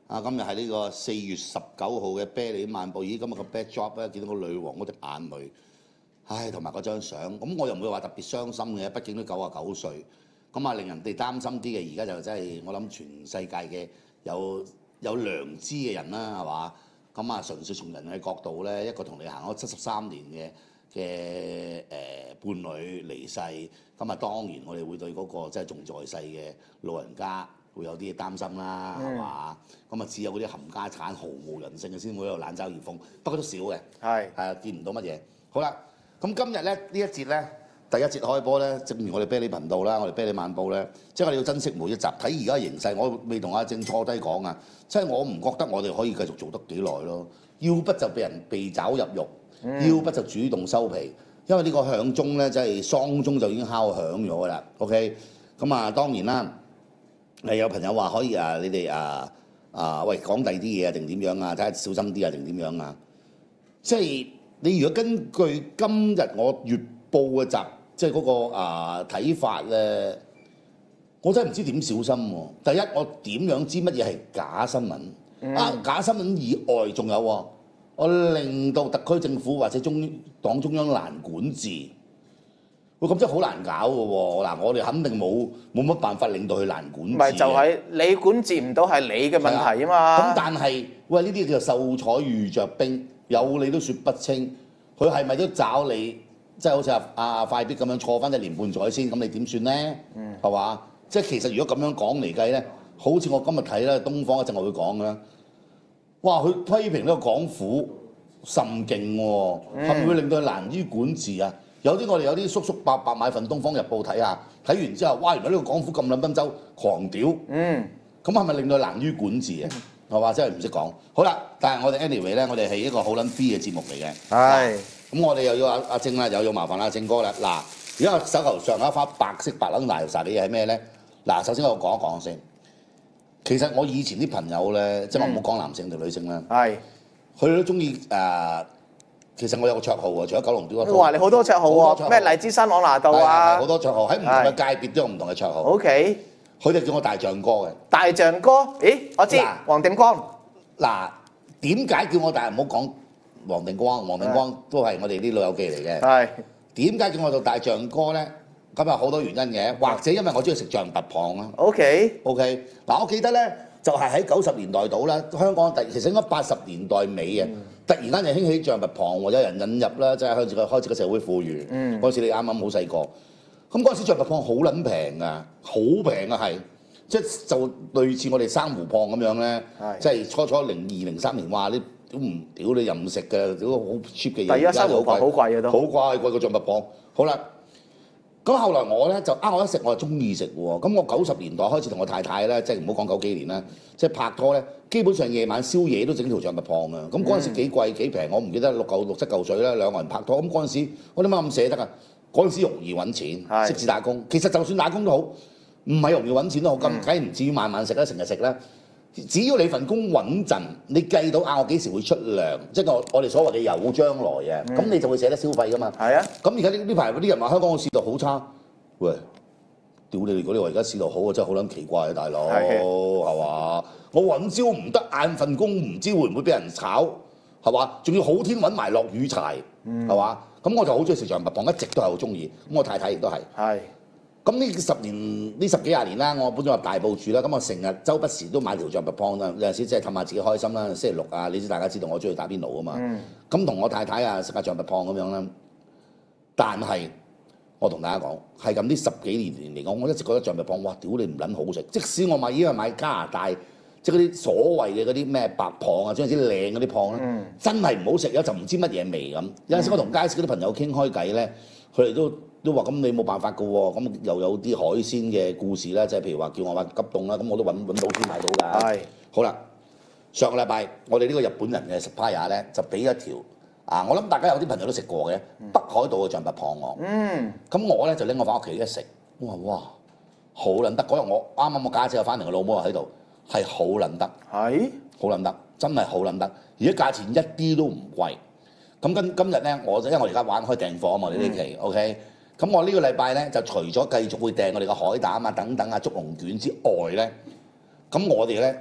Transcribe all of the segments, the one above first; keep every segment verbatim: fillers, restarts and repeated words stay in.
啊，今日係呢個四月十九號嘅啤梨漫步，咦，今日個 backdrop 咧，見到個女王嗰隻眼淚，唉，同埋嗰張相，咁我又唔會話特別傷心嘅，畢竟都九啊九歲，咁啊令人哋擔心啲嘅，而家就真係我諗全世界嘅有有良知嘅人啦，係嘛？咁啊純粹從人嘅角度咧，一個同你行咗七十三年嘅嘅誒伴侶離世，咁啊當然我哋會對嗰個即係仲在世嘅老人家會有啲擔心啦，係嘛？咁啊只有嗰啲冚家產毫無人性嘅先會喺度冷嘲熱諷，不過都少嘅，係係啊見唔到乜嘢。好啦，咁今日咧呢一節咧第一節開波咧，正如我哋啤梨頻道啦，我哋啤梨漫步咧，即係我哋要珍惜每一集。睇而家形勢，我未同阿正坐低講啊，即係我唔覺得我哋可以繼續做得幾耐咯，要不就被人被爪入獄。嗯、要不就主動收皮，因為呢個響鐘咧，即係喪鐘就已經敲響咗㗎啦。OK，咁啊當然啦，誒有朋友話可以啊，你哋啊啊喂講第二啲嘢啊，定點樣啊？睇下小心啲啊，定點樣啊？即係你如果根據今日我月報嘅集，即係嗰個啊睇法咧，我真係唔知點小心喎、啊。第一，我點樣知乜嘢係假新聞？嗯、啊，假新聞以外仲有喎。我令到特區政府或者中黨中央難管治，喂咁真係好難搞嘅喎！嗱，我哋肯定冇冇乜辦法令到佢難管治。唔係就係你管治唔到係你嘅問題啊嘛。咁但係喂呢啲叫做秀才遇着兵，有你都説不清，佢係咪都找你？即係好似阿阿快必咁樣錯翻一年半載先，咁你點算咧？嗯，係嘛？即係其實如果咁樣講嚟計咧，好似我今日睇咧，東方一陣我會講嘅啦。哇！佢批評呢個港府甚勁喎，係咪會令到佢難於管治啊？有啲我哋有啲叔叔伯伯買份《東方日報》睇下，睇完之後，哇！原來呢個港府咁撚賓州狂屌，嗯，咁係咪令到佢難於管治啊？係嘛，真係唔識講。好啦，但係我哋 anyway 咧，我哋係一個好撚 free 嘅節目嚟嘅。係。咁我哋又要阿阿正啦，又要麻煩阿正哥啦。嗱，而家我手頭上有一塊白色白撚大油曬嘅嘢係咩咧？嗱，首先我講一講先。其實我以前啲朋友咧，即係我唔好講男性定女性啦，係佢哋都中意誒。其實我有個綽號喎，除咗九龍標，哇！你好多綽號喎，咩荔枝山朗拿道啊，好多綽號喺唔同嘅界別都有唔同嘅綽號。OK，佢哋叫我大象哥嘅。大象哥？咦，我知黃定光。嗱，點解叫我大？唔好講黃定光，黃定光都係我哋啲老友記嚟嘅。係點解叫我做大象哥咧？咁有好多原因嘅，或者因為我中意食象拔蚌啊。OK OK， 嗱，我記得咧就係喺九十年代度啦，香港第其實應該八十年代尾啊，嗯、突然間就興起象拔蚌喎，有人引入啦，即係開始個開始個社會富裕。嗰、嗯、陣時你啱啱好細個，咁嗰陣時象拔蚌好撚平啊，好平啊係，即係就類似我哋珊瑚蚌咁樣咧，即係初初零二零三年話你都唔屌你任食嘅，屌好 cheap 嘅嘢。第一珊瑚蚌好貴啊都。好貴，貴過象拔蚌。好啦。咁後來我咧就啊，我一食我就中意食喎。咁我九十年代開始同我太太咧，即係唔好講九幾年啦，即係拍拖咧，基本上夜晚宵夜都整條象拔蚌啊。咁嗰陣時幾貴幾平，我唔記得六嚿六七嚿水啦，兩個人拍拖。咁嗰陣時我點解咁捨得啊？嗰陣時容易揾錢，識字打工。其實就算打工都好，唔係容易揾錢都好，咁梗係唔至於晚晚食啦，成日食啦。只要你份工穩陣，你計到啊，我幾時會出糧，即係我我哋所謂嘅有將來啊，咁、嗯、你就會捨得消費噶嘛。係啊。咁而家呢呢排嗰啲人話香港嘅市道好差，喂，屌你！如果你話而家市道好啊，真係好撚奇怪啊，大佬係嘛？我揾朝唔得，晏份工唔知會唔會俾人炒，係嘛？仲要好天揾埋落雨柴，係嘛？咁、嗯、我就好中意食象拔蚌，一直都係好中意。咁我太太亦都係。係。咁呢十年呢十幾廿年啦，我搬咗入大埔住啦，咁我成日周不時都買條象拔蚌啦，有陣時即係氹下自己開心啦。星期六啊，你知大家知道我中意打邊爐啊嘛，咁同、嗯、我太太啊食下象拔蚌咁樣啦。但係我同大家講，係咁呢十幾年嚟講，我一直覺得象拔蚌，哇！屌你唔撚好食，即使我買依家買加拿大，即係嗰啲所謂嘅嗰啲咩白蚌啊，總之靚嗰啲蚌咧，嗯、真係唔好食，有就唔知乜嘢味咁。有陣時我同街市嗰啲朋友傾開偈咧，佢哋都。都話咁你冇辦法㗎喎，咁又有啲海鮮嘅故事啦，即係譬如話叫我買急凍啦，咁我都揾揾到先買到㗎。係。好啦，上個禮拜我哋呢個日本人嘅 supplier 咧就俾一條啊，我諗大家有啲朋友都食過嘅、嗯、北海道嘅象拔蚌我。嗯。咁我咧就拎我翻屋企一食，我話哇好撚得！嗰日我啱啱我家姐又翻嚟，我老母又喺度，係好撚得。係。好撚得，真係好撚得，而且價錢一啲都唔貴。咁今今日咧，我因為我而家玩開訂貨啊嘛，呢啲期 OK。咁我呢個禮拜咧就除咗繼續會訂我哋嘅海膽啊等等啊竹籠卷之外咧，咁我哋咧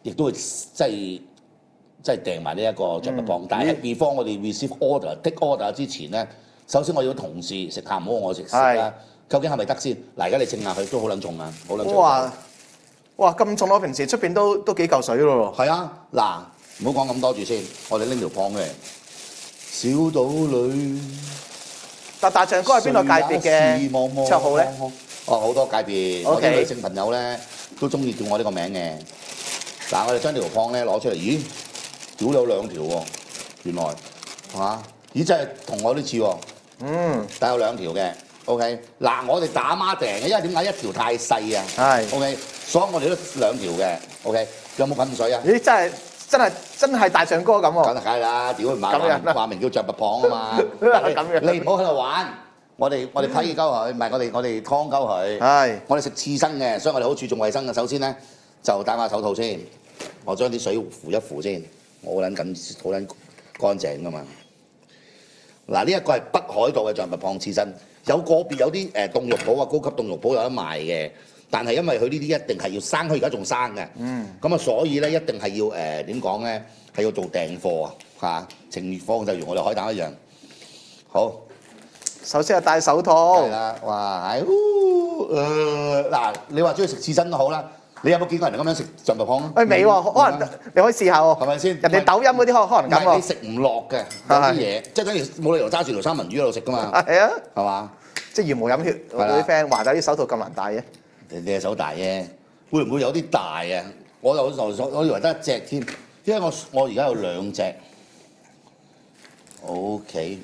亦都會即係即係訂埋呢一個象拔蚌。嗯、但係 before 我哋 receive order take order 之前咧，首先我要同事食下，唔好我食食啦。究竟係咪得先？嗱，而家你稱下佢都好撚重啊，好撚重。哇！ 哇，咁重！我平時出邊都都幾嚿水咯喎。 係啊，嗱，唔好講咁多住先，我哋拎條蚌嘅小島裏。 但大象哥係邊個界別嘅綽號咧？ 哦，好多界別， Okay. 我啲女性朋友咧都中意叫我呢個名嘅。嗱，我哋將條蚌咧攞出嚟，咦，屌有兩條喎，原來嚇、啊，咦真係同我啲似喎。嗯，但有兩條嘅。OK， 嗱，我哋打孖訂嘅，因為點解一條太細啊？係。OK， 所以我哋都兩條嘅。OK， 有冇噴水啊？ 咦，真係真係真係大象哥咁喎。 梗係啦，屌唔係話明叫象拔蚌啊嘛。咁樣。你唔好喺度玩，我哋我哋批鳩佢，唔係我哋我哋劏鳩佢。係。我哋食刺身嘅，所以我哋好注重衞生嘅。首先咧就戴下手套先，我將啲水扶一扶先，我好撚緊好撚乾淨噶嘛。嗱，呢一個係北海道嘅象拔蚌刺身。有個別有啲誒凍肉鋪啊，高級凍肉鋪有得賣嘅，但係因為佢呢啲一定係要生，佢而家仲生嘅，嗯，咁啊所以咧一定係要誒點講咧，係要做訂貨啊嚇，情月貨就如我哋海膽一樣。好， 首先係戴手套。 係啦，哇，係，誒嗱，你話中意食刺身都好啦，你有冇見過人咁樣食象拔蚌啊？ 誒未喎，可能你可以試下喎，係咪先？ 人哋抖音嗰啲可可能咁喎。 你食唔落嘅有啲嘢，即係等於冇理由揸住條三文魚喺度食噶嘛。係啊，係嘛？即係茹毛飲血，我啲 friend 話齋啲手套咁難戴嘅。你你手大啫，會唔會有啲大啊？我就我我以為得一隻添，因為我我而家有兩隻。O K。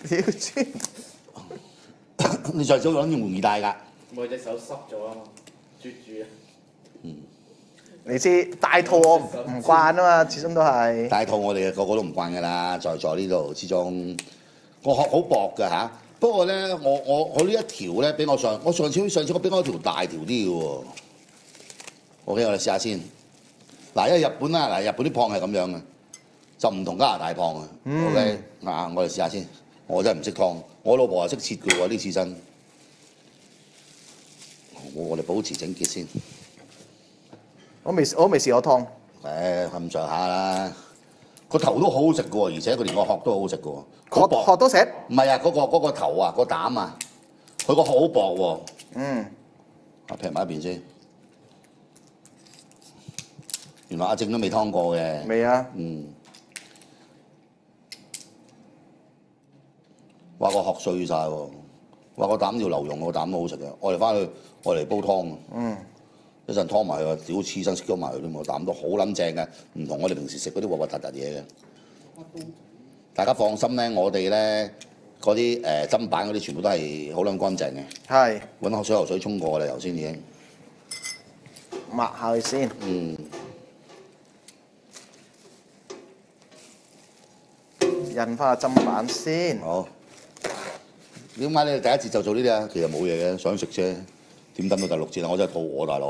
你上手諗住容易戴㗎？我隻手濕咗啊嘛，啜住啊。嗯。你知戴套我唔慣啊嘛，始終都係。戴套我哋個個都唔慣㗎啦，在座呢度之中，個殼好薄㗎嚇。不過咧，我我我呢一條咧，比我上我上次上次我俾我一條大條啲嘅喎。OK，我哋試下先。嗱，因為日本啦，嗱日本啲蚌係咁樣嘅，就唔同加拿大蚌嘅。嗯、OK，嗱我哋試下先。我真係唔識劏，我老婆係識切嘅喎啲刺身。我我哋保持整潔先。我未我未試過劏。誒咁上下啦。個頭都好好食嘅喎，而且佢連個殼都好好食嘅喎。殼殼都食？唔係啊，嗰、嗰個嗰、嗰個頭啊，個膽啊，佢個殼好薄喎。嗯。啊，劈埋一邊先。原來阿正都未劏過嘅。未啊。嗯。話個殼碎晒喎，話個膽要留用，個膽都好食嘅。我哋翻去我嚟煲湯。嗯。一陣湯埋佢，屌刺身食咗埋佢添喎，膽都好撚正嘅，唔同我哋平時食嗰啲核核突突嘢嘅。大家放心咧，我哋咧嗰啲誒砧板嗰啲全部都係好撚乾淨嘅。係。揾口水喉水沖過啦，頭先已經。抹下佢先。嗯。印翻個砧板先。好。點解你哋第一節就做呢啲啊？其實冇嘢嘅，想食啫。點等到第六節啊？我真係肚餓，大佬。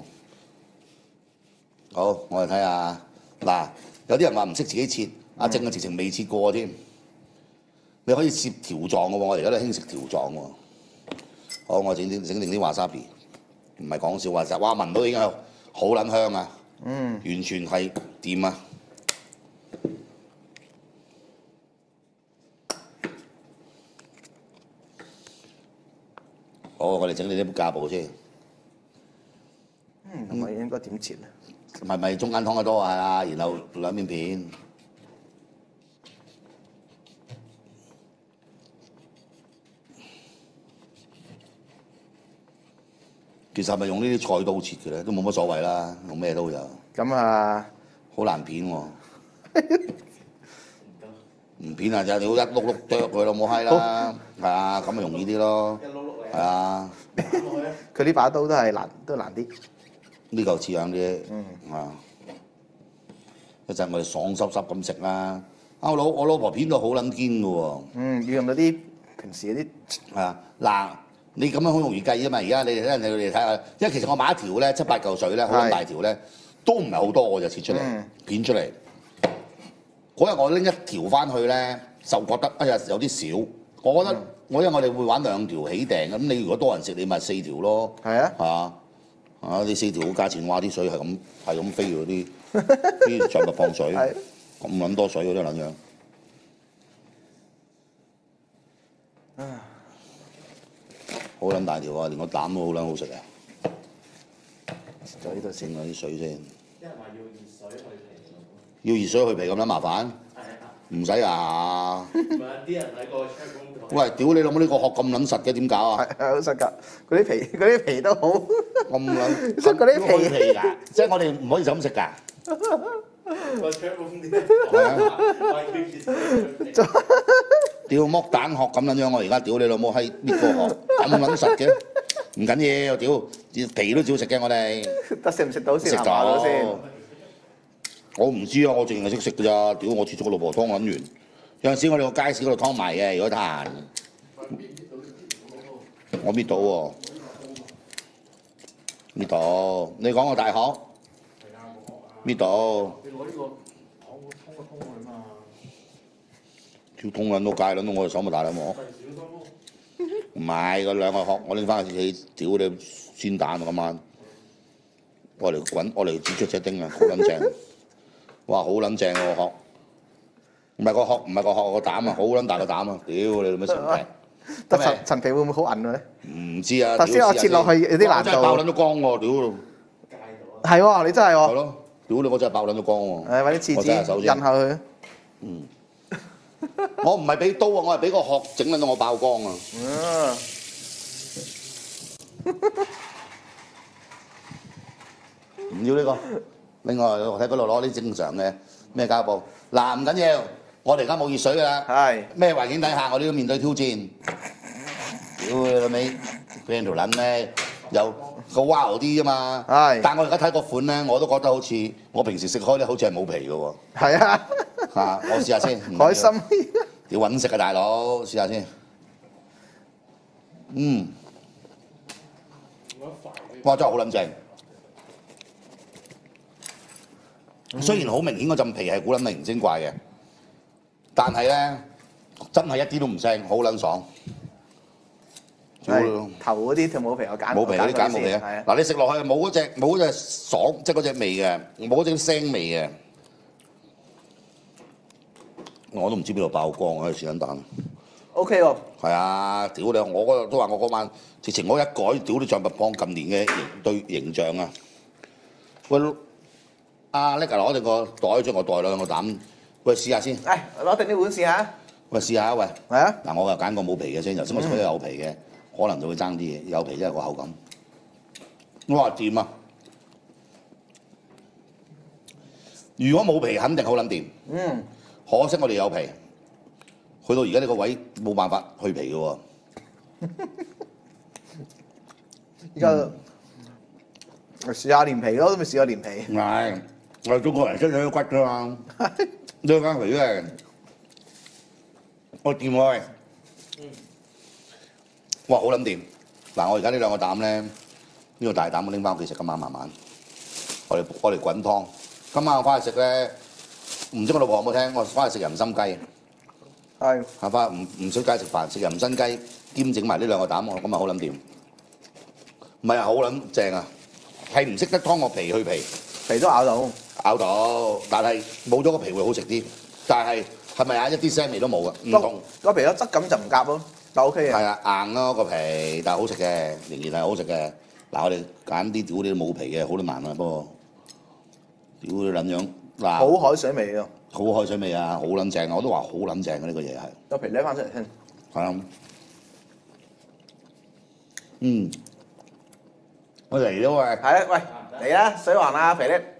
好，我哋睇下嗱，有啲人話唔識自己切，阿正啊直情未切過添。你可以切條狀嘅喎，我哋而家都興食條狀喎。好，我整整整定啲華沙比，唔係講笑話，實哇聞到已經係好撚香啊！嗯，完全係掂啊！好，我哋整你啲架步先。嗯，咁我應該點切咧？咪咪中間劏得多啊，然後兩面片。其實係咪用呢啲菜刀切嘅咧？都冇乜所謂啦，用咩刀就。咁啊，好難片喎。唔片啊，就你好一碌碌剁佢咯，冇閪啦。係啊，咁咪容易啲咯。係啊，佢呢把刀都係難，都難啲。呢嚿似樣啲，嗯啊，一陣我哋爽濕濕咁食啦。啊，我老我老婆片到好撚堅嘅喎。嗯，要用到啲平時嗰啲係啊。嗱，你咁樣好容易計啊嘛。而家你哋睇，你哋睇下，因為其實我買一條咧七八嚿水咧，好撚大條咧，都唔係好多，我就切出嚟、嗯、片出嚟。嗰日我拎一條翻去咧，就覺得哎呀有啲少。我覺得、嗯、我因為我哋會玩兩條起訂咁，你如果多人食，你咪四條咯。係啊，係啊，啊你四條價錢，哇啲水係咁係咁飛嗰啲， 啲象拔蚌水， 係咁撚多水嗰啲撚樣。好撚大條啊！連個膽都好撚好食啊！ 就呢度先。 整下啲水先。 一係話要熱水去皮， 要熱水去皮咁撚麻煩？ 係啊， 唔使啊！ 唔係啲人喺個 check room 度。 喂，屌你老母！呢個殼咁撚實嘅點搞啊？ 係係好實㗎，嗰啲皮嗰啲皮都好。 咁撚， 即係嗰啲皮皮㗎，即係我哋唔可以就咁食㗎。 個 check room 啲係啊！ 話要熱水去皮。 屌剝蛋殼咁撚樣，我而家屌你老母閪搣個殼咁撚實嘅，唔緊要，屌皮都照食嘅我哋。 得食唔食到先？ 食係嘛到先。 我唔知啊，我淨係識食㗎咋，屌我切咗個老婆湯撚完。有陣時我哋個街市嗰度湯埋嘅，如果得閒。我搣到喎，搣到。你講個大殼？搣到。 你攞呢個通通一通佢嘛？ 條通撚到界撚到我隻手咪大兩鑊。唔係嗰兩個殼，我拎翻去自己屌你煎蛋今晚。我嚟滾，我嚟煮出隻丁啊，好撚正！哇，好撚正個殼，唔係個殼，唔係個殼，個膽啊，好撚大個膽啊！屌你老味神奇！ 得層層皮會唔會好韌嘅咧？ 唔知啊！ 頭先我切落去有啲難度。 真係爆撚咗光喎！屌！ 係喎，你真係喎。 係咯，屌你！我真係爆撚咗光喎！ 誒，揾啲廁我真係手紙先印下佢。 嗯，我唔係俾刀啊，我係俾個殼整撚到我爆光啊！ 嗯。 唔要呢個。另外我睇嗰度攞啲正常嘅咩膠布。嗱唔緊要，我哋而家冇熱水㗎啦。 係。 咩環境底下我都要面對挑戰。屌你老味，俾人條撚咧有個 wow 啲啊嘛。 係。 但我而家睇個款咧，我都覺得好似我平時食開咧，好似係冇皮嘅喎。 係啊。 嚇！我試下先。 海參。 要揾食啊，大佬！試下先。嗯。哇！真係好撚正。雖然好明顯嗰陣皮係古撚靈精怪嘅，但係咧真係一啲都唔腥，好撚爽。 係頭嗰啲就冇皮，我揀冇皮嗰啲揀冇皮啊！嗱，你食落去冇嗰隻冇嗰隻爽，即係嗰隻味嘅，冇嗰隻腥味嘅。我都唔知邊度爆光啊！試緊蛋。 O K 喎。 係啊！屌你！我嗰都話我嗰晚直情我一改屌啲象拔蚌近年嘅形對形象啊！喂，阿叻啊攞定個袋將我袋兩個膽，喂試下先。 誒，攞定啲碗試下。 喂試下喂。 係啊。 嗱，我又揀個冇皮嘅先，頭先我食嗰啲有皮嘅，可能就會爭啲嘢。有皮真係個口感。哇！掂啊！如果冇皮，肯定好撚掂。 嗯。 可惜我哋有皮。去到而家呢個位冇辦法去皮嘅喎。 依家試下連皮咯，都未試過連皮。 唔係，我哋中國人識咗啲骨㗎嘛，呢間皮咧，我掂喎。哇，好撚掂！嗱，我而家呢兩個膽咧，呢個大膽我拎翻屋企食，今晚慢慢。我哋我哋滾湯。今晚我翻去食咧，唔知我老婆有冇聽？我翻去食人參雞。 係。 下翻唔唔出街食飯，食人參雞兼整埋呢兩個膽，我今日好撚掂。唔係啊，好撚正啊！係唔識得劏個皮去皮， 皮都咬到， 咬到，但係冇咗個皮會好食啲。但係係咪啊？一啲腥味都冇嘅，唔同。 個皮嘅質感就唔夾咯，但 O K 嘅。 係啊，硬咯個皮，但係好食嘅，仍然係好食嘅。嗱，我哋揀啲屌啲冇皮嘅，好得難啊。不過屌啲撚樣嗱， 好海水味啊！ 好海水味啊，好撚正啊！我都話好撚正嘅呢個嘢係。 個皮拎翻出嚟先。 係啊。嗯。我嚟咗喂。 係啊，喂，嚟啦，水環啊，肥力。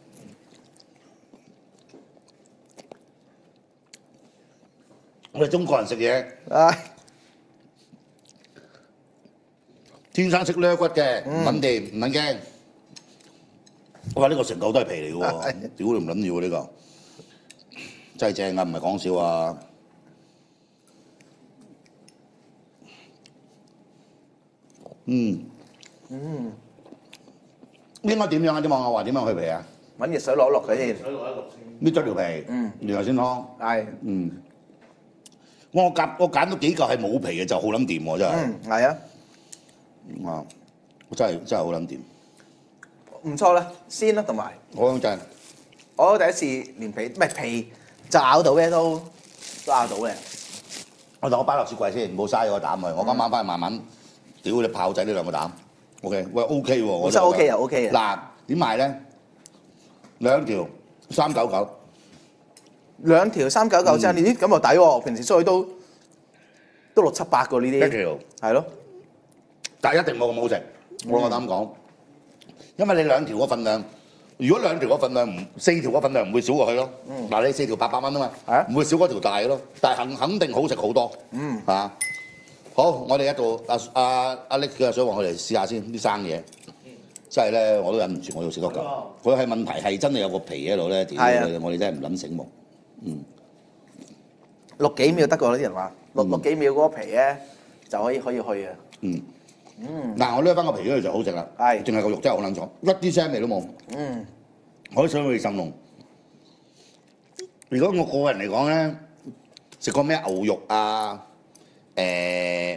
我哋中國人食嘢， 唉， 天生識掠骨嘅，唔撚掂，唔撚驚。我話呢個成嚿都係皮嚟嘅喎，屌你唔撚要喎呢個，真係正啊，唔係講笑啊！嗯。 嗯。 應該點樣啊？啲網友話點樣去皮啊？ 揾熱水攞落佢先。 水落一落先。 搣咗條皮， 嗯， 然後先湯。 係。 嗯。我夾我揀到幾嚿係冇皮嘅就好撚掂喎，真係。 嗯，係啊。 啊！真係真係好撚掂。 唔錯啦，鮮啦同埋。 好撚正。 我第一次連皮唔係皮就咬到嘅都都咬到嘅。 我當我擺落雪櫃先，唔好嘥咗個膽佢。我今晚翻去慢慢屌你炮仔呢兩個膽。OK， 喂 OK 喎，我真係 OK 啊 OK 啊。 嗱點賣咧？兩條三九九， 兩條三九九啫，你啲咁又抵喎。平時出去都都六七百個呢啲。 一條係咯， 但係一定冇咁好食，我夠膽講。因為你兩條個份量，如果兩條個份量唔四條個份量唔會少過去咯。嗱、你四條八百蚊啊嘛， 係啊唔會少嗰條大嘅咯。但係肯肯定好食好多。 嗯， 嚇、好，我哋一度阿阿阿力嘅想話我哋試下先啲生嘢。真係咧，我都忍唔住，我要食多嚿。佢係問題係真係有個皮喺度咧，屌係啊你！我哋真係唔撚醒目。嗯， 六幾秒得過啲人話，六六幾秒嗰個皮咧就可以可以去啊。 嗯。 嗯， 嗱，我掠翻個皮嗰度就好食啦。 係淨係個肉真係好撚爽，一啲腥味都冇。 嗯， 我都想去浸龍。如果我個人嚟講咧，食過咩牛肉啊，誒誒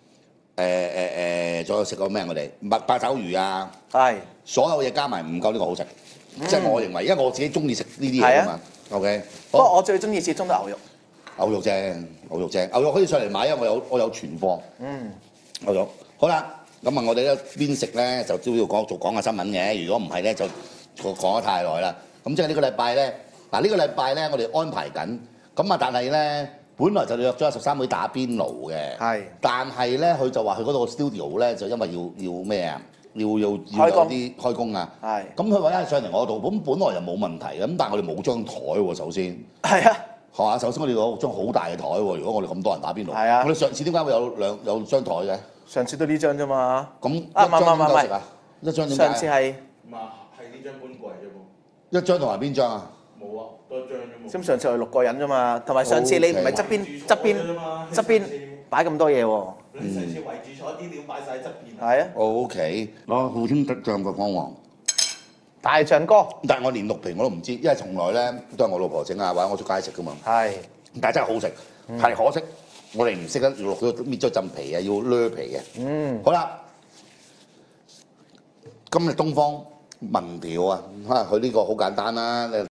誒誒，仲有食過咩我哋麥八爪魚啊， 係所有嘢加埋唔夠呢個好食。即係我認為，因為我自己中意食呢啲係啊嘢啊嘛。OK， 不過我最中意始終都牛肉。 牛肉正，牛肉正，牛肉可以上嚟買，因為我有我有存貨。 嗯， 牛肉好啦，咁啊我哋咧邊食咧就都要講做講下新聞嘅，如果唔係咧就講講得太耐啦。咁即係呢個禮拜咧，嗱、呢個禮拜咧我哋安排緊，咁啊但係咧本來就約咗十三妹打邊爐嘅， 係但係咧佢就話佢嗰度 studio 咧就因為要要咩啊，要要要開工有啲開工啊， 係咁佢揾人上嚟我度，咁本來又冇問題嘅，咁但係我哋冇張台喎，首先。 係啊， 係嘛？首先我哋有張好大嘅台喎，如果我哋咁多人打邊爐， 係啊我哋上次點解會有兩有張台嘅？ 上次都呢張啫嘛。 咁一啊唔係張唔係唔係點夠食啊？一張點上次解？ 係唔係係呢張搬過嚟啫噃， 一張同埋邊張啊？ 冇啊，多一張啫咁上次係六個人啫嘛，同埋上次你唔係側邊側邊側邊擺咁多嘢喎。 你上次圍住坐啲料擺晒喺側邊。 係啊， O K，攞好天得醬個光王， 大象哥但係我連六皮我都唔知，因為從來咧都係我老婆整啊，或者我出街食噶嘛。 係但係真係好食，係、可惜我哋唔識得要落咗搣咗陣皮啊，要掠皮嘅。 嗯好啦，今日東方文條啊，啊佢呢個好簡單啦。